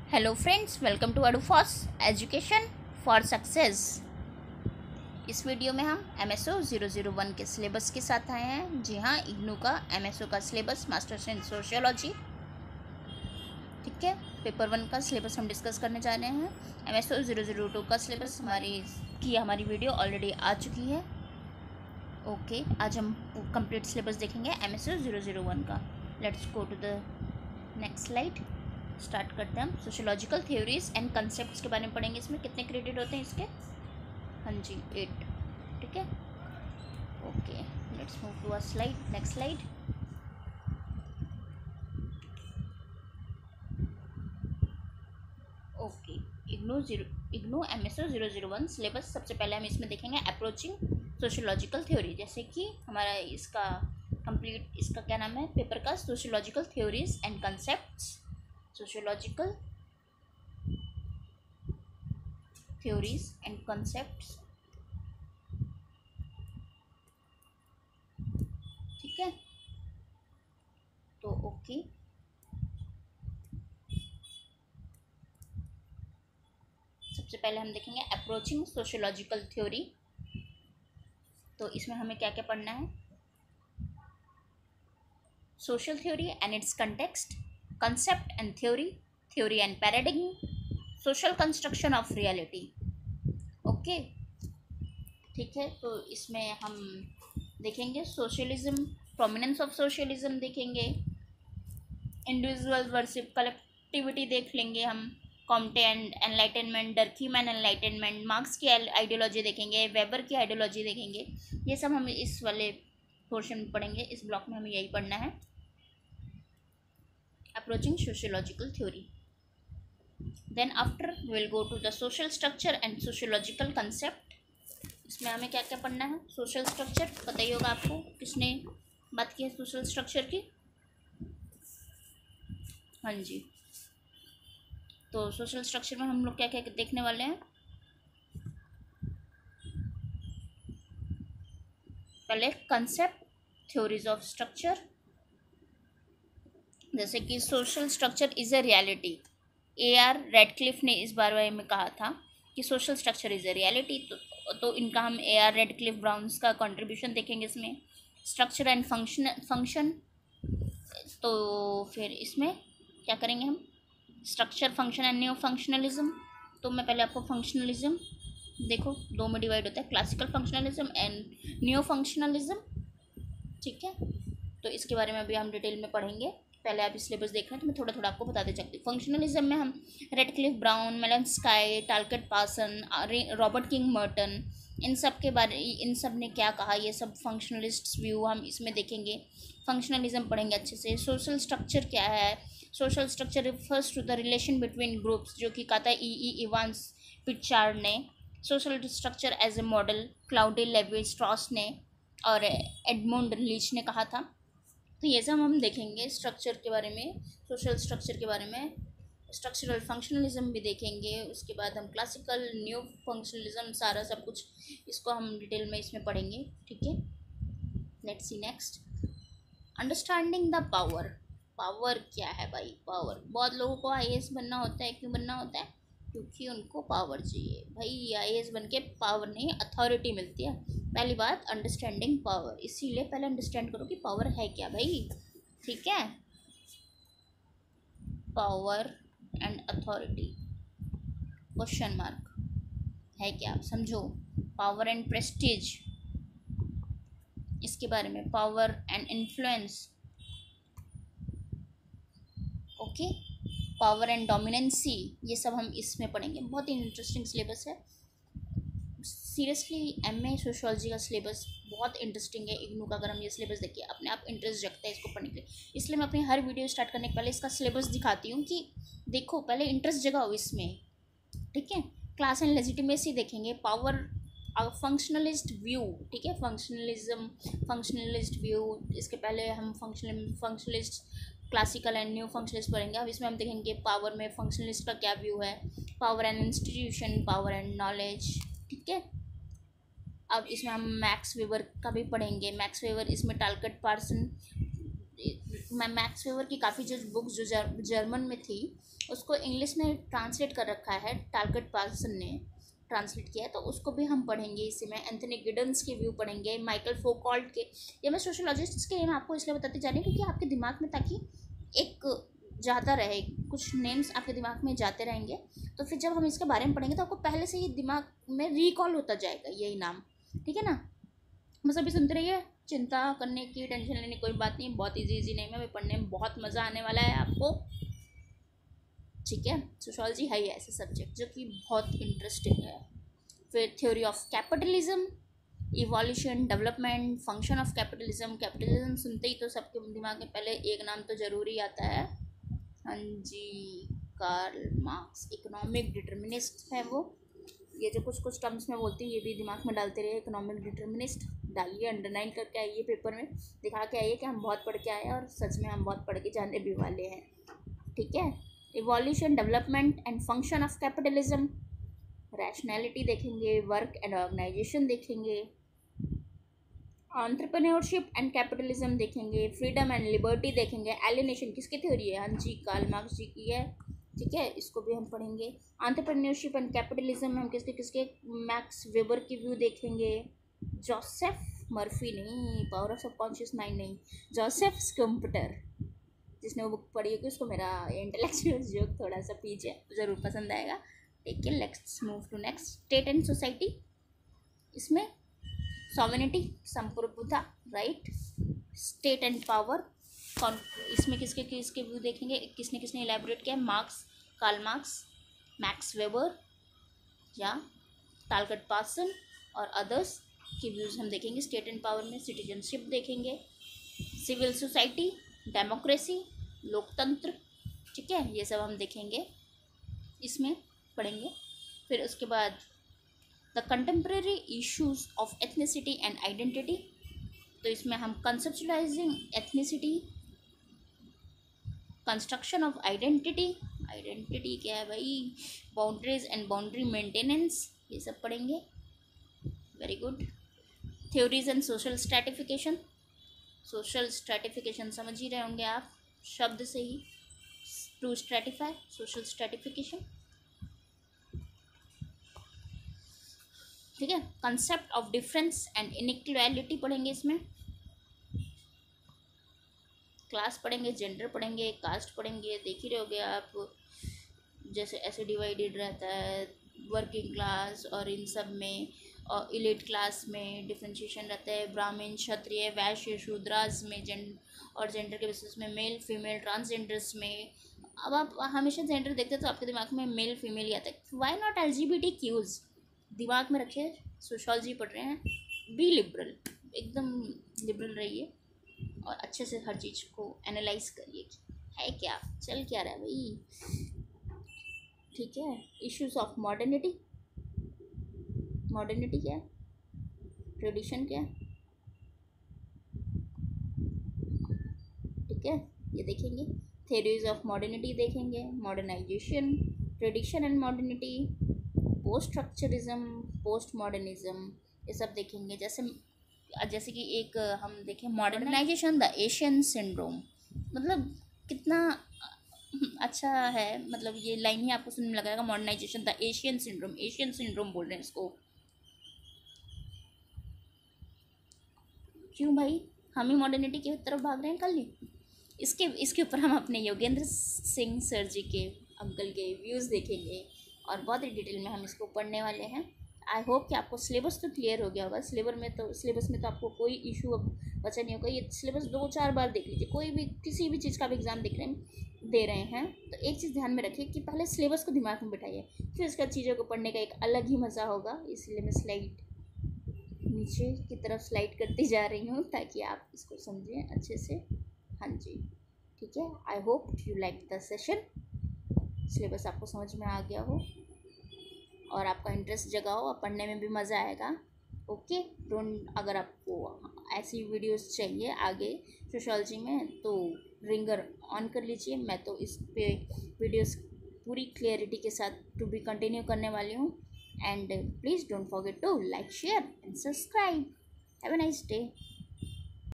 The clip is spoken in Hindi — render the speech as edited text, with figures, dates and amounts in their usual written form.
हेलो फ्रेंड्स, वेलकम टू अडूफॉस एजुकेशन फॉर सक्सेस। इस वीडियो में हम MSO 001 के सिलेबस के साथ आए हैं। जी हाँ, इग्नू का MSO का सिलेबस मास्टर्स इन सोशियोलॉजी। ठीक है, पेपर 1 का सिलेबस हम डिस्कस करने जा रहे हैं। MSO 002 का सिलेबस हमारी वीडियो ऑलरेडी आ चुकी है। ओके, आज हम कंप्लीट सिलेबस देखेंगे MSO 001 का। Let's go to the next slide. Start करते हैं हम। सोशियोलॉजिकल थ्योरीज एंड कंसेप्ट्स के बारे में पढ़ेंगे। इसमें कितने क्रेडिट होते हैं इसके? हाँ जी, 8। ठीक है, okay, let's move to a slide. Next slide. Okay, IGNOU MSO 001 syllabus. सबसे पहले हम इसमें देखेंगे अप्रोचिंग सोशियोलॉजिकल थ्योरी। जैसे कि हमारा इसका कंप्लीट, इसका क्या नाम है पेपर का? Sociological theories and concepts. Sociological theories and concepts. ठीक है, तो ओके, सबसे पहले हम देखेंगे अप्रोचिंग सोशियोलॉजिकल थ्योरी। तो इसमें हमें क्या क्या पढ़ना है? Social theory and its context, concept and theory, theory and paradigm, social construction of reality. Okay, ठीक है, तो इसमें हम देखेंगे सोशलिज्म, प्रोमिनेंस ऑफ सोशलिज्म देखेंगे, इंडिविजुअल वर्सेस कलेक्टिविटी देख लेंगे हम, Comte and enlightenment, Durkheim enlightenment, Marx की आइडियोलॉजी देखेंगे, वेबर की आइडियोलॉजी देखेंगे। ये सब हम इस वाले पोर्शन में पढ़ेंगे। इस ब्लॉक में हमें यही पढ़ना है, approaching sociological theory. Then after we will go to the social structure and sociological concept. इसमें हमें क्या क्या पढ़ना है? सोशल स्ट्रक्चर पता ही होगा आपको, किसने बात की है सोशल स्ट्रक्चर की? हाँ जी, तो सोशल स्ट्रक्चर में हम लोग क्या क्या देखने वाले हैं? पहले कंसेप्ट, थ्योरीज ऑफ स्ट्रक्चर। जैसे कि social structure is a reality. AR Radcliffe ने इस बारे में कहा था कि social structure is a reality. तो इनका हम AR रेडक्लिफ ब्राउन्स का कंट्रीब्यूशन देखेंगे इसमें। स्ट्रक्चर एंड फंक्शन, तो फिर इसमें क्या करेंगे हम? Structure, function and new functionalism. तो मैं पहले आपको फंक्शनलिज्म देखो, दो में डिवाइड होता है, classical functionalism and new functionalism. ठीक है, तो इसके बारे में अभी हम डिटेल में पढ़ेंगे। पहले आप सिलेबस देख रहे हैं तो मैं थोड़ा थोड़ा आपको बताते चलती हूँ। फंक्शनलिज्म में हम Radcliffe Brown, Malinowski, Talcott Parson, Robert King Merton, इन सब ने क्या कहा, ये सब फंक्शनलिस्ट व्यू हम इसमें देखेंगे। फंक्शनलिज्म पढ़ेंगे अच्छे से। सोशल स्ट्रक्चर क्या है? Social structure refers to the relation between groups, जो कि कहा था इवांस पिचार्ड ने। Social structure as a model, Claude Levi Strauss ने और एडमंड लीच ने कहा था। तो ये सब हम देखेंगे स्ट्रक्चर के बारे में, सोशल स्ट्रक्चर के बारे में। स्ट्रक्चरल फंक्शनलिज्म भी देखेंगे। उसके बाद हम क्लासिकल, न्यू फंक्शनलिज्म, सारा सब कुछ इसको हम डिटेल में इसमें पढ़ेंगे। ठीक है, let's see next. Understanding the power. Power क्या है भाई? पावर, बहुत लोगों को IAS बनना होता है। क्यों बनना होता है? क्योंकि उनको पावर चाहिए भाई। IAS बन के पावर नहीं, अथॉरिटी मिलती है। पहली बात, अंडरस्टैंडिंग पावर। इसीलिए पहले अंडरस्टैंड करो कि पावर है क्या भाई। ठीक है, power and authority question mark है क्या, समझो। पावर एंड प्रेस्टीज, इसके बारे में। Power and influence, okay. Power and dominancy, ये सब हम इसमें पढ़ेंगे। बहुत ही इंटरेस्टिंग सिलेबस है। सीरियसली MA सोशियोलॉजी का सिलेबस बहुत इंटरेस्टिंग है इग्नू का। अगर हम ये सिलेबस देखिए, अपने आप इंटरेस्ट जगता है इसको पढ़ने के लिए। इसलिए मैं अपनी हर वीडियो स्टार्ट करने के पहले इसका सिलेबस दिखाती हूँ कि देखो, पहले इंटरेस्ट जगाओ इसमें। ठीक है, क्लास एंड लेजिटिमेसी देखेंगे, पावर, फंक्शनलिस्ट व्यू। ठीक है, फंक्शनलिस्ट व्यू। इसके पहले हम functionalist classical and new functionalist पढ़ेंगे। अब इसमें हम देखेंगे पावर में फंक्शनलिस्ट का क्या व्यू है, power and institution, power and knowledge. ठीक है, अब इसमें हम मैक्स वेबर का भी पढ़ेंगे। मैक्स वेबर, इसमें टालकट पार्सन, मैं मैक्स वेबर की काफ़ी जो बुक्स जो जर्मन में थी उसको इंग्लिश में ट्रांसलेट कर रखा है, टारगेट पार्सन ने ट्रांसलेट किया है, तो उसको भी हम पढ़ेंगे। इसी में एंथनी गिडन्स के व्यू पढ़ेंगे, माइकल फोकॉल्ट के। ये मैं सोशोलॉजिस्ट के मैं आपको इसलिए बताती जा रही हूँ क्योंकि आपके दिमाग में ताकि एक जाता रहे, कुछ नेम्स आपके दिमाग में जाते रहेंगे, तो फिर जब हम इसके बारे में पढ़ेंगे तो आपको पहले से ही दिमाग में रिकॉल होता जाएगा यही नाम, ठीक है ना। बस अभी सुनते रहिए, चिंता करने की, टेंशन लेने की कोई बात नहीं, बहुत इजी नेम है, अभी पढ़ने में बहुत मज़ा आने वाला है आपको, ठीक है। सोशोलॉजी है ही ऐसे सब्जेक्ट जो कि बहुत इंटरेस्टिंग है। फिर theory of capitalism, evolution, development, function of capitalism. Capitalism सुनते ही तो सबके दिमाग में पहले एक नाम तो जरूरी आता है, हाँ जी, कार्ल मार्क्स, इकोनॉमिक डिटर्मिनिस्ट है वो। ये जो कुछ कुछ टर्म्स में बोलती है ये भी दिमाग में डालते रहिए, इकोनॉमिक डिटर्मिनिस्ट डालिए, अंडरलाइन करके आइए, पेपर में दिखा के आइए कि हम बहुत पढ़ के आए हैं और सच में हम बहुत पढ़ के जाने भी वाले हैं, ठीक है। Evolution, development and function of capitalism, rationality देखेंगे, वर्क एंड ऑर्गेनाइजेशन देखेंगे, एंटरप्रेन्योरशिप एंड कैपिटलिज्म देखेंगे, फ्रीडम एंड लिबर्टी देखेंगे, एलिनेशन किसकी थ्योरी है, हाँ जी, कार्ल मार्क्स जी की है, ठीक है, इसको भी हम पढ़ेंगे। एंटरप्रेन्योरशिप एंड कैपिटलिज्म में हम किसके किसके, मैक्स वेबर की व्यू देखेंगे, जोसेफ मर्फी नहीं, पावर ऑफ सबकॉन्शियस माइंड नहीं, जोसेफ स्कम्पटर, जिसने वो बुक पढ़ी होगी उसको मेरा इंटेलेक्चुअल जोक थोड़ा सा पीछे ज़रूर पसंद आएगा, ठीक है। Let's move to next, state and society. इसमें सॉवरेनिटी, संप्रभुता, राइट, स्टेट एंड पावर, कौन इसमें किसके किसके व्यू देखेंगे, किसने किसने इलेबोरेट किया, Marx, Karl Marx, Max Weber या टारगेट पार्सन और अदर्स के व्यूज़ हम देखेंगे। स्टेट एंड पावर में सिटीजनशिप देखेंगे, सिविल सोसाइटी, डेमोक्रेसी, लोकतंत्र, ठीक है, ये सब हम देखेंगे, इसमें पढ़ेंगे। फिर उसके बाद the contemporary issues of ethnicity and identity, तो इसमें हम conceptualising ethnicity, construction of identity, identity क्या है भाई, बाउंड्रीज एंड बाउंड्री मेंटेनेंस, ये सब पढ़ेंगे, very good. Theories and social stratification, social stratification समझ ही रहे होंगे आप शब्द से ही, टू स्ट्रैटिफाई, सोशल स्ट्रैटिफिकेशन, ठीक है। Concept of difference and inequality पढ़ेंगे, इसमें क्लास पढ़ेंगे, जेंडर पढ़ेंगे, कास्ट पढ़ेंगे, देख ही रहे होगे आप, जैसे ऐसे डिवाइडेड रहता है वर्किंग क्लास और इन सब में, और इलीट क्लास में डिफ्रेंशिएशन रहता है, ब्राह्मण, क्षत्रिय, वैश्य, शूद्रास में, और जेंडर के बेसिस में मेल फीमेल, ट्रांसजेंडर्स में। अब आप हमेशा जेंडर देखते हैं तो आपके दिमाग में मेल फीमेल ही आता है, वाई नॉट LGBTQs, दिमाग में रखिए, सोशोलॉजी पढ़ रहे हैं, बी लिबरल, एकदम लिबरल रहिए और अच्छे से हर चीज़ को एनालाइज करिए कि है क्या, चल क्या रहा है भाई, ठीक है। इश्यूज ऑफ मॉडर्निटी, मॉडर्निटी क्या है, ट्रेडिशन क्या है, ठीक है, ये देखेंगे। थ्योरीज ऑफ मॉडर्निटी देखेंगे, modernisation, tradition and modernity, post structuralism, post modernism, ये सब देखेंगे। जैसे कि एक हम देखें मॉडर्नाइजेशन, द एशियन सिंड्रोम, मतलब कितना अच्छा है, मतलब ये लाइन ही आपको सुनने में लगाएगा, modernisation the Asian syndrome, Asian syndrome बोल रहे हैं इसको, क्यों भाई, हम ही मॉडर्निटी की तरफ भाग रहे हैं कल ही। इसके ऊपर हम अपने योगेंद्र सिंह सर जी के अंकल के व्यूज़ देखेंगे और बहुत ही डिटेल में हम इसको पढ़ने वाले हैं। आई होप कि आपको सिलेबस तो क्लियर हो गया होगा। सिलेबस में तो आपको कोई इशू अब बचा नहीं होगा। ये सिलेबस 2-4 बार देख लीजिए, कोई भी किसी भी चीज़ का भी एग्ज़ाम दे रहे हैं तो एक चीज़ ध्यान में रखिए कि पहले सिलेबस को दिमाग में बिठाइए, फिर उसके बाद चीज़ों को पढ़ने का एक अलग ही मज़ा होगा। इसलिए मैं स्लाइड नीचे की तरफ स्लाइड करती जा रही हूँ ताकि आप इसको समझें अच्छे से। हाँ जी, ठीक है। I hope you like the session, syllabus आपको समझ में आ गया हो और आपका इंटरेस्ट जगा हो और पढ़ने में भी मज़ा आएगा। ओके, अगर आपको ऐसी वीडियोस चाहिए आगे सोशोलॉजी में तो रिंगर ऑन कर लीजिए। मैं तो इस पे वीडियोस पूरी क्लियरिटी के साथ टू बी कंटिन्यू करने वाली हूँ। And please don't forget to like, share and subscribe. Have a nice day.